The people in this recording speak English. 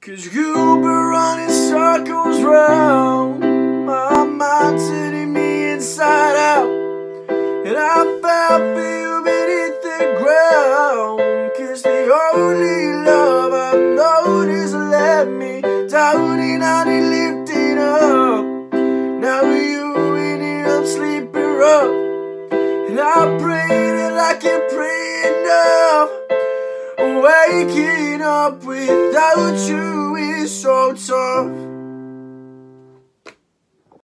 'Cause you've been running circles round my mind, turning me inside out. And I felt you beneath the ground. 'Cause the only love I've known is let me down and I need lifting up. Now you ended up sleeping rough, and I prayed and I can't pray enough. Waking up without you is so tough.